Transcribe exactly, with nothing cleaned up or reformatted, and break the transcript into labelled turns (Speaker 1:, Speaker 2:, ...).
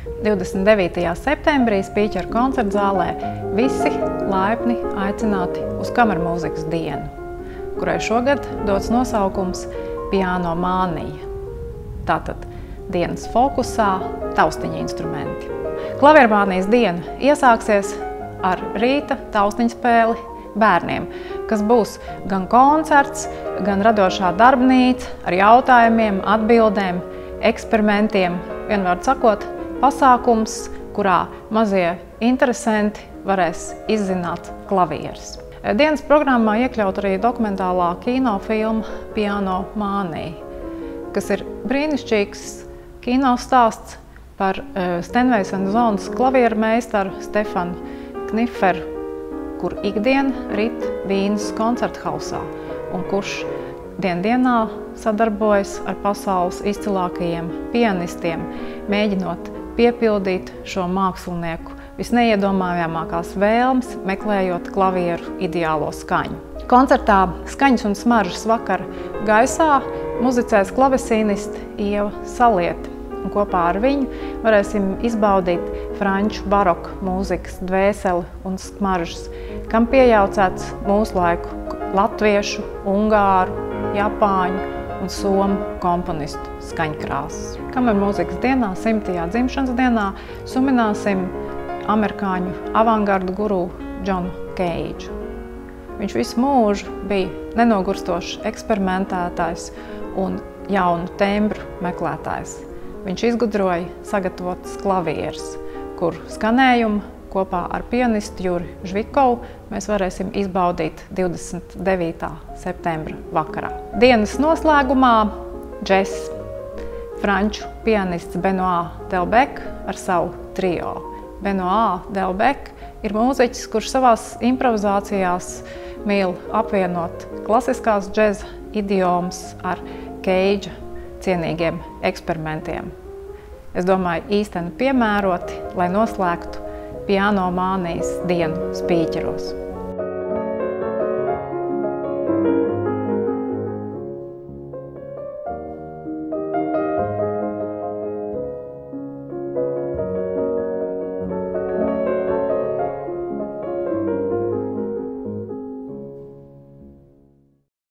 Speaker 1: divdesmit devītajā septembrī Spīķera koncerta zālē visi laipni aicināti uz kamermūzikas dienu, kurai šogad dots nosaukums Piano mānija. Tātad dienas fokusā taustiņa instrumenti. Klaviermānijas diena iesāksies ar rīta taustiņspēli bērniem, kas būs gan koncerts, gan radošā darbnīca ar jautājumiem, atbildēm, eksperimentiem, vienvārdu sakot, pasākums, kurā mazie interesanti varēs izzināt klavierus. Dienas programmā iekļaut arī dokumentālā kinofilma Piano mānija, kas ir brīnišķīgs kino stāsts par Steinways and Zones klavieru meistaru Stefanu Kniferu, kur ikdien rit Vīnes koncerthausā un kurš dien dienā sadarbojas ar pasaules izcilākajiem pianistiem, mēģinot piepildīt šo mākslinieku visneiedomājamākās vēlmes, meklējot klavieru ideālo skaņu. Koncertā Skaņas un smaržas vakara gaisā muzicēs klavesīniste Ieva Saliete, un kopā ar viņu varēsim izbaudīt franču baroka mūzikas dvēseli un smaržas, kam piejaucēts mūsu laiku latviešu, ungāru, japāņu un somu komponistu skaņkrāsas. Kamermūzikas dienā, simtajā dzimšanas dienā, sumināsim amerikāņu avangardu guru Džonu Keidžu. Viņš visu mūžu bija nenogurstošs eksperimentētājs un jaunu tembru meklētājs. Viņš izgudroja sagatavotas klavierus, kur skanējumu kopā ar pianistu Juri Žvikovu mēs varēsim izbaudīt divdesmit devītā septembra vakarā. Dienas noslēgumā džess. Franču pianists Benoit Delbecq ar savu trio. Benoit Delbecq ir mūziķis, kurš savās improvizācijās mīl apvienot klasiskās džeza idiomas ar Keidža cienīgiem eksperimentiem. Es domāju, īsteni piemēroti, lai noslēgtu Piano mānijas dienu Spīķeros.